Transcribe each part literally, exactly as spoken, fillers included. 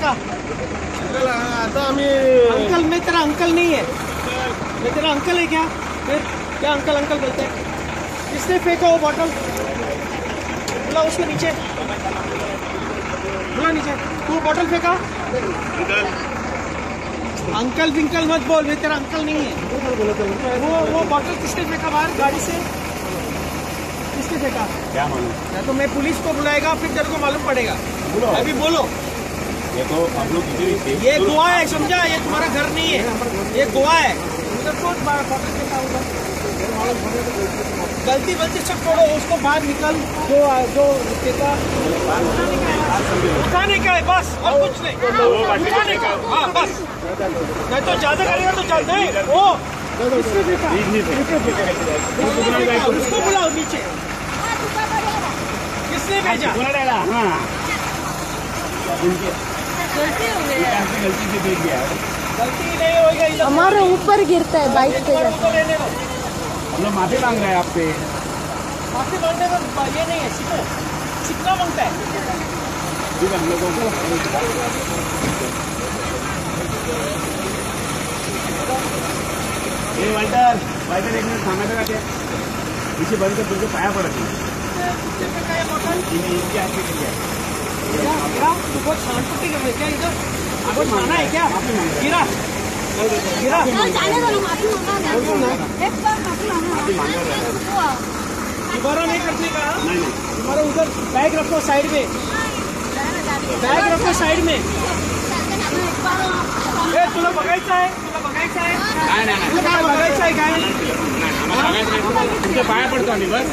फेंका? आता आम्ही अंकल, मैं तेरा अंकल नहीं है, मैं तेरा अंकल है क्या? फिर क्या अंकल अंकल बोलते हैं? किसने फेंका वो बॉटल? बुला उसको नीचे, बुला नीचे। तू बॉटल फेंका? अंकल विंकल मत बोल, मैं तेरा अंकल नहीं है। वो वो बॉटल किसने फेंका बाहर गाड़ी से? किसने फेंका? क्या मालूम? या तो मैं पुलिस को बुलाएगा, फिर तेरे को मालूम पड़ेगा। अभी बोलो। ये तो आप लोग ये गोवा है, समझा? ये तुम्हारा घर नहीं है, ये गोवा है। उधर तो बॉटल फेंका होगा। गलती गलती सब छोड़ो, उसको बाहर निकल। जो जो फेंका उठाने का है बस, और कुछ नहीं। उठाने का, हाँ बस। नहीं तो ज्यादा करेगा तो चल नहीं। वो किसने फेंका? उसको बुलाओ नीचे। किसने भेजा? गलती हो गई है। गलती से देख गया। गलती नहीं होगा, हमारे ऊपर गिरता है बाइक पे। हम लोग माफी मांग रहे हैं आपसे। माफी मांगने का ये नहीं है, सीखो सीखना मांगता है। हम लोगों को ये वाइटर वाइटर एक मिनट थाना लगा के पीछे बंद कर तुमको पाया पड़ा। बहुत शांत क्या इधर? आपको खाना है क्या? गिरा गिरा दोबारा नहीं करने का। तुम्हारा उधर बैग रखो साइड में, बैग रखो साइड में। तुला बघायचं आहे, तुला बघायचं आहे, तुला बघायचं आहे काय? तुमच्या पाया पडतो आम्ही बस,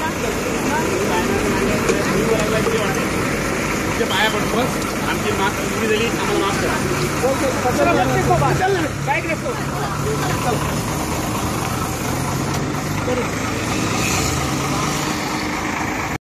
तुमच्या पाया पडतो बस। आमची माफ चुकी झाली, आम्हाला माफ करा। कचरा मत फेको, चल बैग रखो।